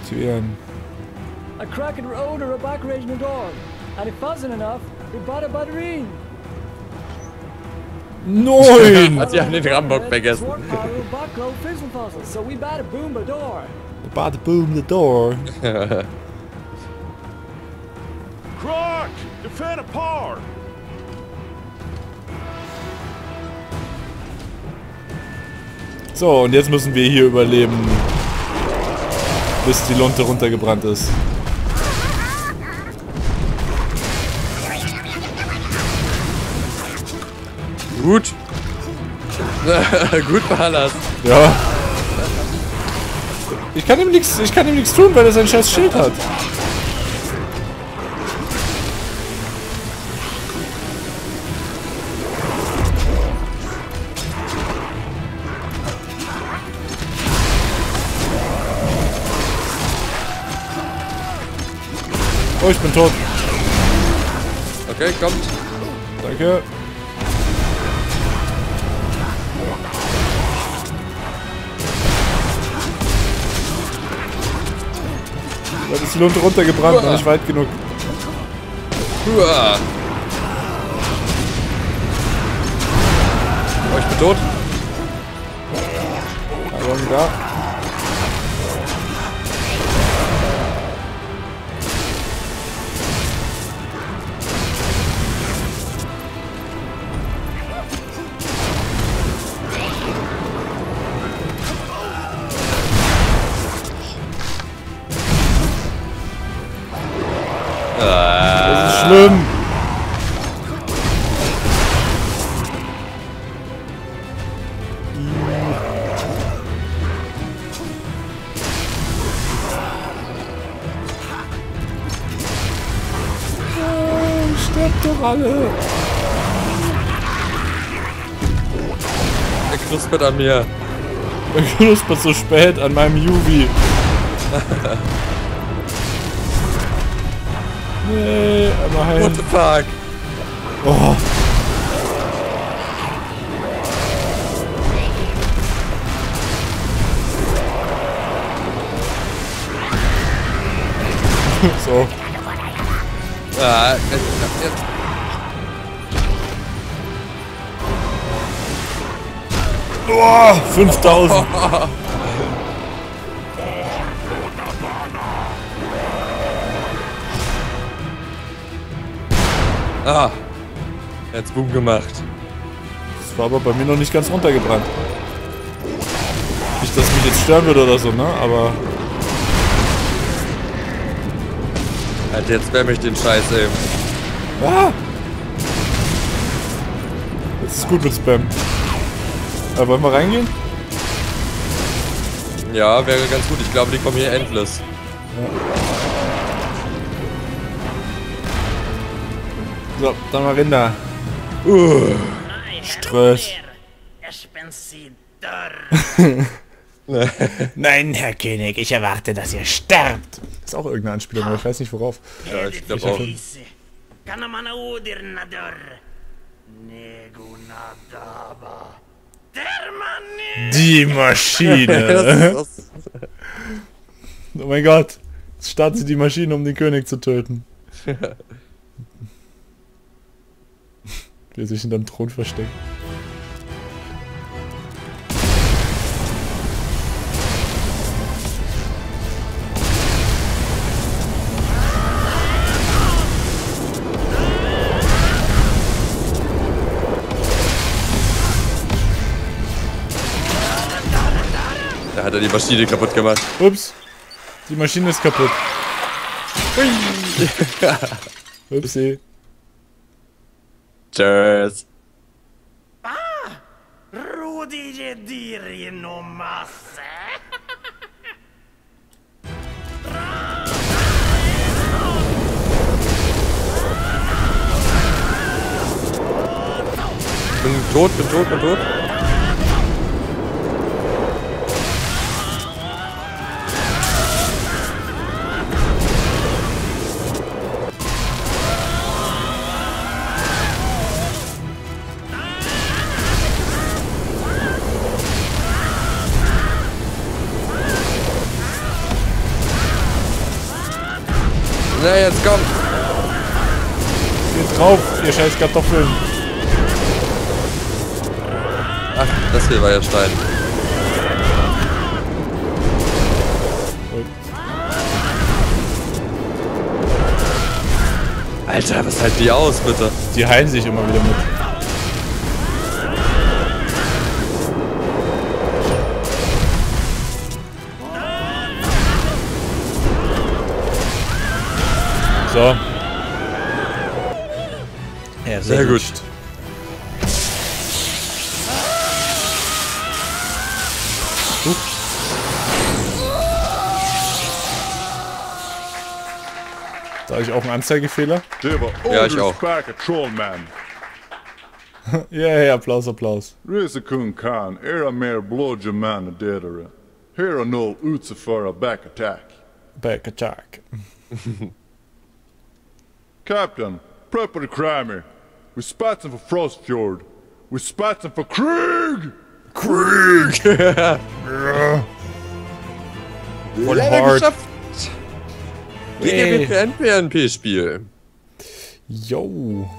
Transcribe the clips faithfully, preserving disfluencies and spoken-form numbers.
Aktivieren. A cracked road or a back raging door. And if fuzzing enough, we bought a battery. Neun! Hat sie an den Rambock vergessen. So we bought a boom a door. Bada boom the door. Croc! Defend a par! So, und jetzt müssen wir hier überleben, bis die Lunte runtergebrannt ist. Gut. Gut ballast. Ja. Ich kann ihm nichts, ich kann ihm nichts tun, weil er sein scheiß Schild hat. Oh, ich bin tot. Okay, kommt. Danke. Dann ist die Lunte runtergebrannt, noch nicht weit genug. Uah. Oh, ich bin tot. Aber da. Das ist schlimm. Oh, stirbt doch alle. Er knuspert an mir. Er knuspert so spät an meinem Yuvi. Nee, einmal heilen. What the fuck? Oh. So. Ah, jetzt, jetzt. Oh, fünftausend. Ah, jetzt Boom gemacht. Das war aber bei mir noch nicht ganz runtergebrannt. Nicht, dass mich jetzt stören würde oder so, ne? Aber... Alter, jetzt spam ich den Scheiß, ey. Ah! Jetzt ist gut mit Spam. Aber wollen wir reingehen? Ja, wäre ganz gut. Ich glaube, die kommen hier endless. Ja. So, dann mal rein da. Uh, Stress. Nein, Herr König, ich erwarte, dass ihr sterbt. Ist auch irgendeine Anspielung, aber ich weiß nicht worauf. Ja, ich glaube auch. Die Maschine. Oh mein Gott. Jetzt startet sie die Maschine, um den König zu töten. Wie er sich hinterm Thron versteckt. Da hat er die Maschine kaputt gemacht. Ups. Die Maschine ist kaputt. Upsi. Tschüss. Bin tot, bin tot, bin tot. Na, jetzt komm. Geht drauf, ihr scheiß Kartoffeln. Ach, das hier war ja Stein. Alter, was halten die aus, bitte? Die heilen sich immer wieder mit. So. Ja, Sehr gut. Uh. Da habe ich auch einen Anzeigefehler. Det var Ja, ich auch. Underspark Trollman. Ja, ja, Applaus, Applaus. Risakun Khan, era mer blodgeman dedare. Here null utföra back attack. Back attack. Captain, prepare the Kramer. We spatzen for Frostfjord. We spatzen for Krieg! Krieg! Voll Leider hard. geschafft. Yay. G G P P N P-Spiel. Yo.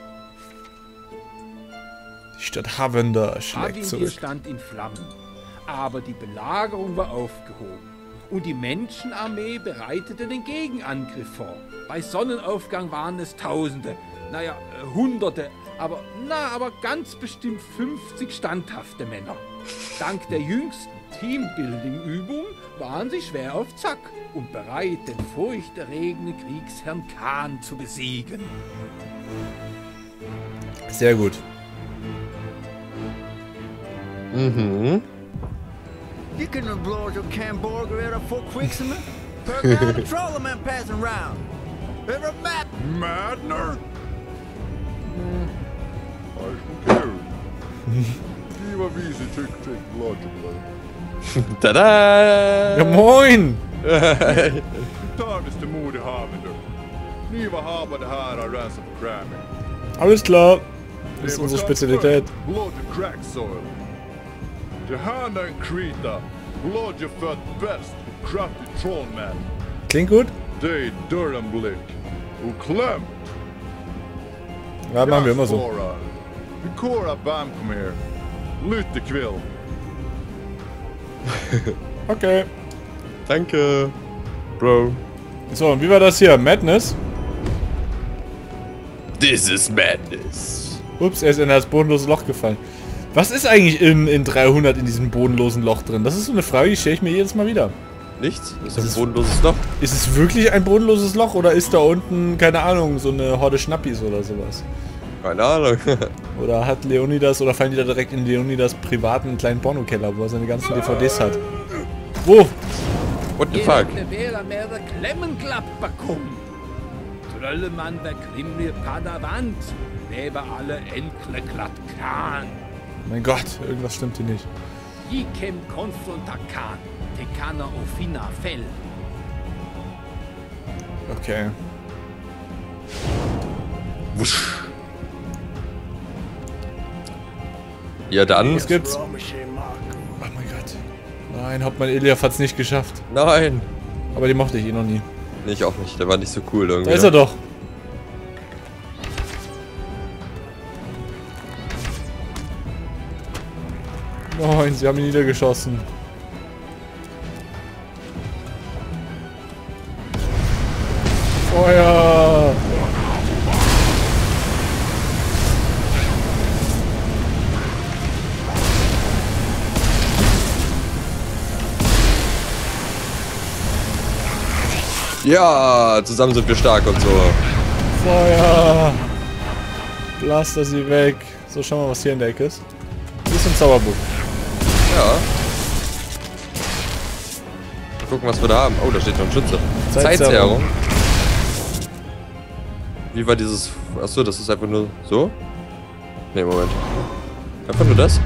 Die Stadt Havender schlägt Avindir zurück. stand in Flammen, aber die Belagerung war aufgehoben und die Menschenarmee bereitete den Gegenangriff vor. Bei Sonnenaufgang waren es Tausende, naja, äh, Hunderte, aber na, aber ganz bestimmt fünfzig standhafte Männer. Dank der jüngsten Teambuilding-Übung waren sie schwer auf Zack und bereit, den furchterregenden Kriegsherrn Khan zu besiegen. Sehr gut. Mhm. You couldn't blow your Camborger out of Fort Quixima? Per down the Trollerman passing round. Every map. Madner? Ich bin Die war wie sie tick tick blodgeblood. Tada! Ja, moin! Tar visst till mod i Havender. Ni var havet det här av Ransom för Kramer. Alles klar. Das ist unsere Spezialität. Blood to crack soil. Die Handa in Krita. Blood you fött bäst och kraftig trollman. Klingt gut? Det Dörrenblick. Och klämt. Ja, machen wir immer so. Vi Cora Bam kom här. Lytte kväll. Okay. Danke, Bro. So, und wie war das hier? Madness? This is madness. Ups, er ist in das bodenlose Loch gefallen. Was ist eigentlich in, in dreihundert in diesem bodenlosen Loch drin? Das ist so eine Frage, die stelle ich mir jedes Mal wieder. Nichts? Das Das ist ist- ein bodenloses Loch. Ist es wirklich ein bodenloses Loch oder ist da unten, keine Ahnung, so eine Horde Schnappis oder sowas? Keine Ahnung. Oder hat Leonidas, oder fallen die da direkt in Leonidas privaten kleinen Pornokeller, wo er seine ganzen D V Ds hat? Wo? What the fuck? Wäre mehr der Klemmenklapper kommt. Tröllemann der Krimlir Padavant, lebe alle Enkle glatt Khan. Mein Gott, irgendwas stimmt hier nicht. Ikem Konfrontakan, Tekana Ofina Fell. Okay. Wusch. Ja dann. Was gibt's? Oh mein Gott. Nein, Hauptmann Eliaf hat's nicht geschafft. Nein. Aber die mochte ich eh noch nie. Nee, ich auch nicht. Der war nicht so cool irgendwie. Da ist er doch. Nein, sie haben ihn niedergeschossen. Feuer! Ja, zusammen sind wir stark und so. Feuer! Blaster sie weg. So, schauen wir mal, was hier in der Ecke ist. Hier ist ein Zauberbuch. Ja. Mal gucken, was wir da haben. Oh, da steht noch ein Schütze. Zeitzerrung. Zeitzerrung. Wie war dieses... Achso, das ist einfach nur so? Ne, Moment. Einfach nur das?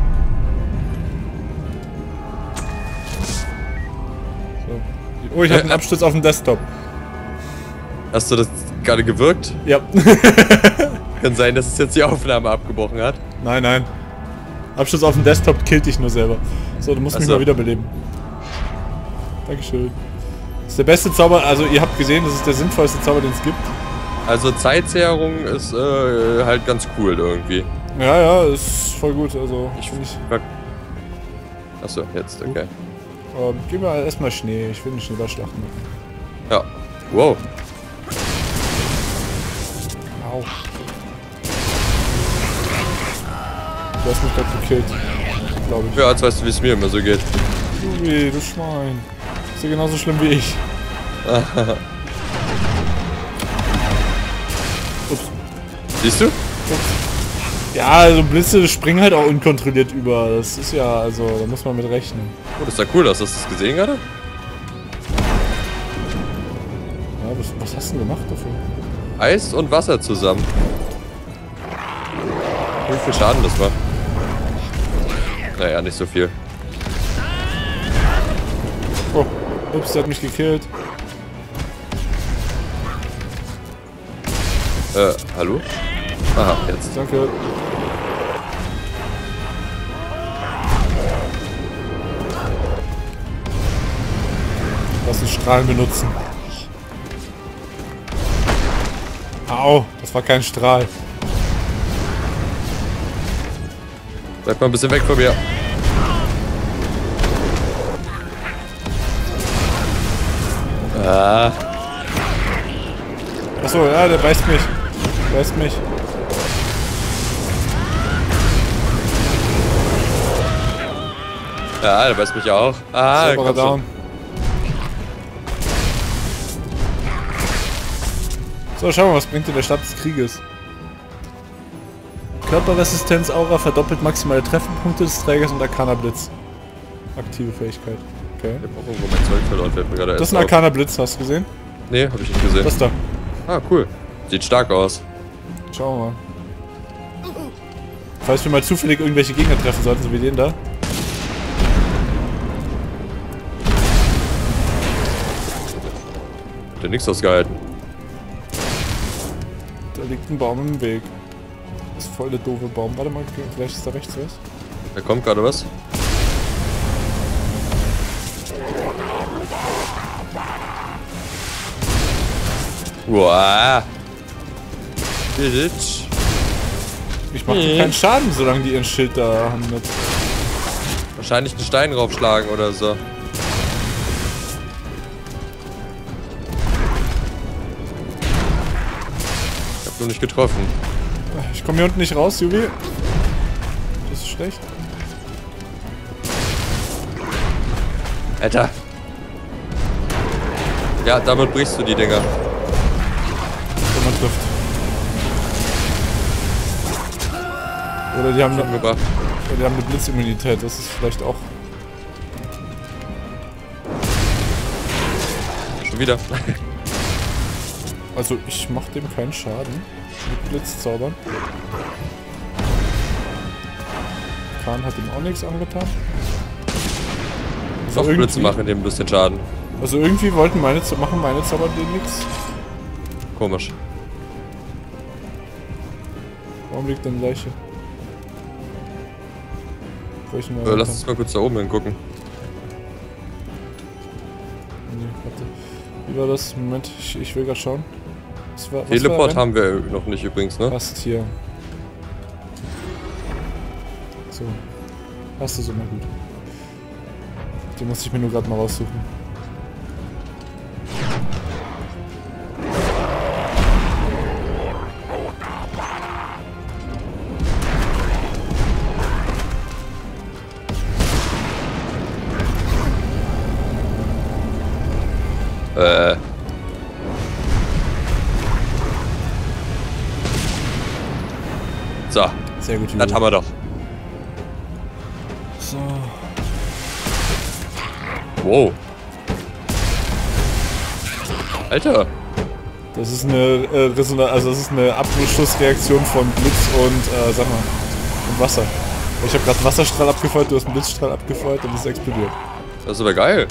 So. Oh, ich habe einen Absturz auf dem Desktop. Hast du das gerade gewirkt? Ja. Kann sein, dass es jetzt die Aufnahme abgebrochen hat. Nein, nein. Absturz auf dem Desktop killt dich nur selber. So, du musst Ach mich so. mal wiederbeleben. Dankeschön. ist der beste Zauber, also ihr habt gesehen, das ist der sinnvollste Zauber, den es gibt. Also Zeitzehrung ist äh, halt ganz cool irgendwie. Ja, ja, ist voll gut, also ich finde ich... Achso, jetzt, okay. Ähm, gib mir erstmal Schnee, ich will eine Schneeballschlacht machen. Ja. Wow. Au. Du hast mich gerade gekillt, glaube ich. Ja, jetzt weißt du, wie es mir immer so geht. Jubi, du Schwein. Ist ja genauso schlimm wie ich. Ups. Siehst du? Ups. Ja, also Blitze springen halt auch unkontrolliert über. Das ist ja, also, da muss man mit rechnen. Oh, das ist ja cool, hast du das gesehen gerade? Ja, was, was hast du denn gemacht dafür? Eis und Wasser zusammen. Wie viel Schaden das war? Naja, nicht so viel. Oh, ups, der hat mich gekillt. Äh, hallo? Aha, jetzt. Danke. Lass den Strahlen benutzen. Au, das war kein Strahl. Bleib mal ein bisschen weg von mir. Ah. Achso, ja, der beißt mich. Beißt mich. Ja, der beißt mich auch. Ah, Sauberer komm schon. down. So, schauen wir mal, was bringt in der Stadt des Krieges. Körperresistenz Aura verdoppelt maximale Trefferpunkte des Trägers und Arcana Blitz. Aktive Fähigkeit. Okay. Ich hab auch irgendwo mein Zeug verloren, fällt mir gerade Das erst ist ein auf. Arcana Blitz, hast du gesehen? Nee, hab ich nicht gesehen. Das da. Ah, cool. Sieht stark aus. Schauen wir mal. Falls wir mal zufällig irgendwelche Gegner treffen sollten, so wie den da. Hat der nichts ausgehalten. Da liegt ein Baum im Weg. Das ist voll der doofe Baum. Warte mal, vielleicht ist da rechts was. Da kommt gerade was. Wow. Bitch. Ich mach dir keinen Schaden, solange die ihren Schild da haben. Mit. Wahrscheinlich einen Stein raufschlagen oder so. Ich hab nur nicht getroffen. Ich komme hier unten nicht raus, Jubi. Das ist schlecht. Alter. Ja, damit brichst du die Dinger. Wenn man trifft. Oder die haben, eine, Umgebracht. oder die haben eine Blitzimmunität, das ist vielleicht auch. Schon wieder. Also ich mach dem keinen Schaden. Mit Blitzzaubern. Khan hat ihm auch nichts angetan. Also Doch Blitze irgendwie- machen dem ein bisschen Schaden. Also irgendwie wollten meine Zauber, machen meine Zauber denen nichts. Komisch. Warum liegt denn Leiche? Bräuchten wir Äh, weiter. lass uns mal kurz da oben hingucken. Nee, warte. Wie war das? Moment, ich, ich will grad schauen. Was war, was Teleport war haben wir noch nicht übrigens, ne? Passt hier. So. Hast du so mal gut. Den muss ich mir nur gerade mal raussuchen. Äh. So, Sehr gut, das haben wir doch. So. Wow. Alter. Das ist eine äh, Resonanz, also das ist eine Abschussreaktion von Blitz und äh, sag mal, und Wasser. Ich habe gerade einen Wasserstrahl abgefeuert, du hast einen Blitzstrahl abgefeuert und es ist explodiert. Das ist aber geil.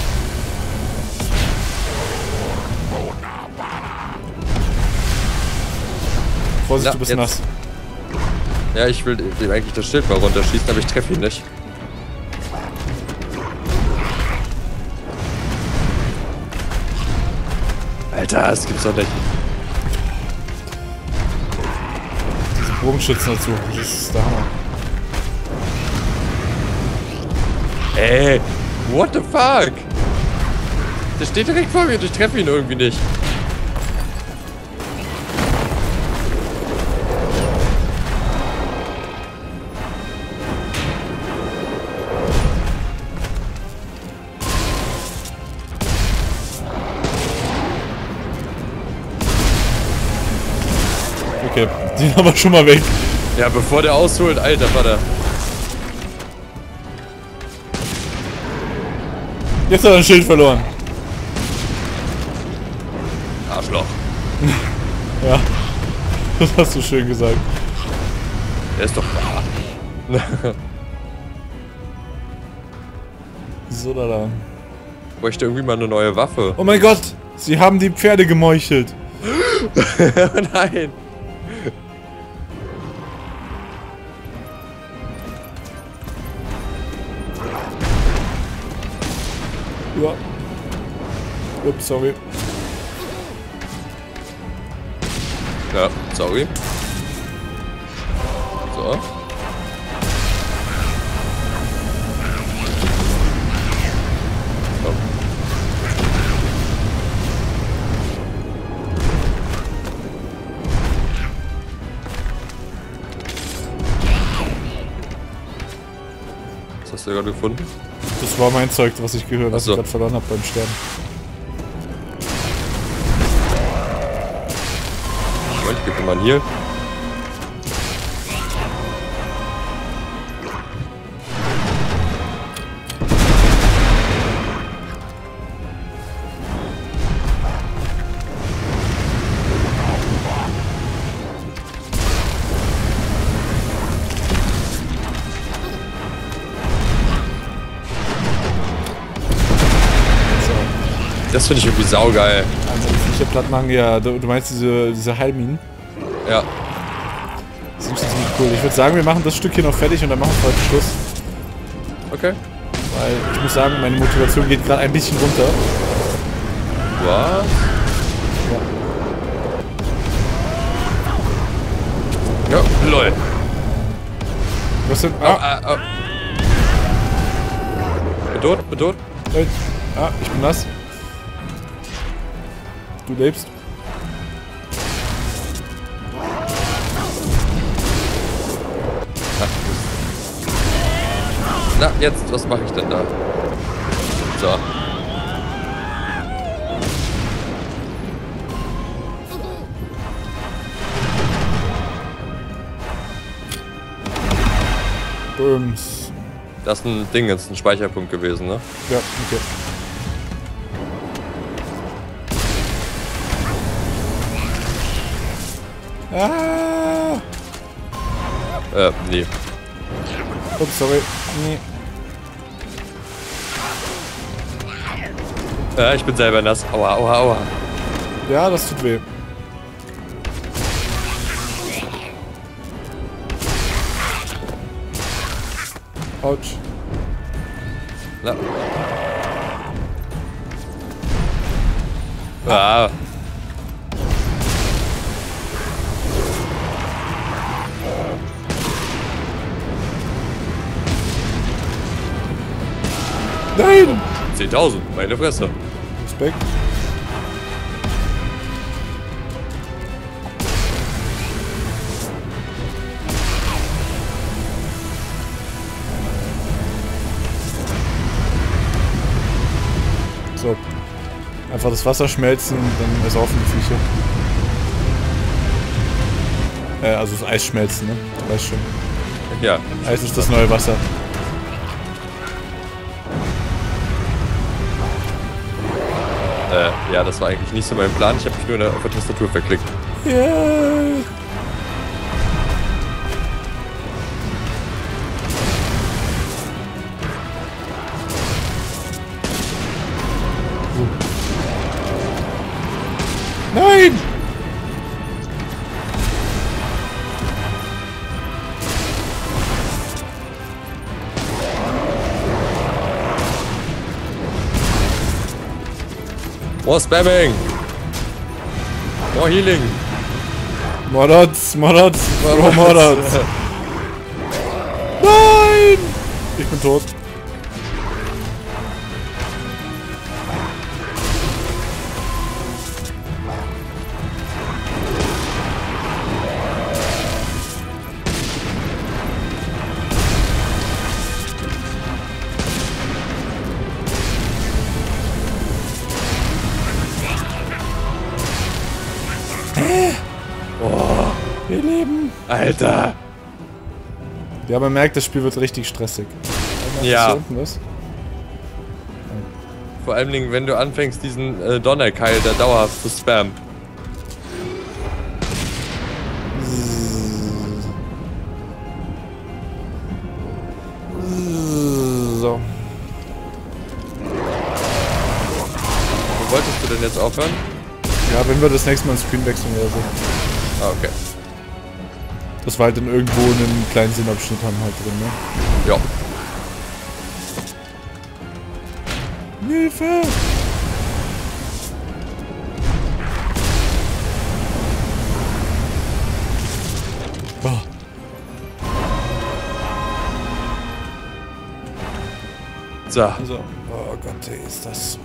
Vorsicht, Ja, du bist jetzt. nass. Ja, ich will dem eigentlich das Schild mal runterschießen, aber ich treffe ihn nicht. Alter, das gibt's doch nicht. Diese Bogenschützen dazu. Das ist der Hammer. Ey, what the fuck? Der steht direkt vor mir und ich treffe ihn irgendwie nicht. Okay, den haben wir schon mal weg. Ja, bevor der ausholt, alter Vater. Jetzt hat er ein Schild verloren. Arschloch. Ja, das hast du schön gesagt. Der ist doch wahr. So, da, da. Ich bräuchte irgendwie mal eine neue Waffe. Oh mein Gott, sie haben die Pferde gemeuchelt. Nein. Ja. Ups, sorry. Ja, sorry. So. Komm. Was hast du gerade gefunden? Das war mein Zeug, was ich gehört, was Ach so. ich gerade verloren habe beim Sterben. Moment, gib mir mal hier. Das finde ich irgendwie saugeil. Einfach die Viecher platt machen, ja, du, du meinst diese, diese Heilminen? Ja. Das ist ziemlich cool. Ich würde sagen, wir machen das Stück hier noch fertig und dann machen wir heute Schluss. Okay. Weil ich muss sagen, meine Motivation geht gerade ein bisschen runter. Was? Ja. Ja, lol. Was denn? Ah, Ah, ah, ah. Bin tot, bin tot. Halt. Ah, ich bin nass. Du lebst. Na, jetzt, was mache ich denn da? So. Böms. Das ist ein Ding, das ist ein Speicherpunkt gewesen, ne? Ja, okay. Ah! Äh, nee. Ups, sorry. Nee. Äh, ich bin selber nass. Aua, aua, aua. Ja, das tut weh. Autsch. Na. Ah. Nein! zehntausend, meine Fresse. Respekt. So. Einfach das Wasser schmelzen, dann ersaufen die Viecher. Äh, also das Eis schmelzen, ne? Du weißt schon. Ja. Eis ist das neue Wasser. Äh, ja, das war eigentlich nicht so mein Plan. Ich habe mich nur auf der Tastatur verklickt. Yeah. Nein! More Spamming! More Healing. Modots, Modots, Bro, Modots. Nein! Ich bin tot. Oh, Wir leben. Alter. Ja, man merkt, das Spiel wird richtig stressig. Ja. Hier unten ist. Vor allen Dingen, wenn du anfängst, diesen äh, Donnerkeil da dauerhaft zu spammen. So. Wo wolltest du denn jetzt aufhören? Ja, wenn wir das nächste Mal ins Screen wechseln oder so. Ah, okay. Das war halt dann irgendwo einen kleinen Sinnabschnitt haben halt drin, ne? Ja. Hilfe! Oh. So. So. Oh Gott, ey, ist das...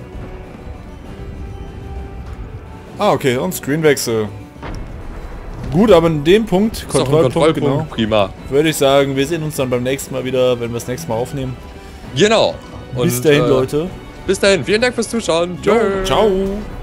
Ah, okay, und Screenwechsel. Gut, aber in dem Punkt, Ist doch ein Kontrollpunkt, Kontrollpunkt, genau, prima. würde ich sagen, wir sehen uns dann beim nächsten Mal wieder, wenn wir das nächste Mal aufnehmen. Genau. Bis Und, dahin, äh, Leute. Bis dahin. Vielen Dank fürs Zuschauen. Tschö. Ciao.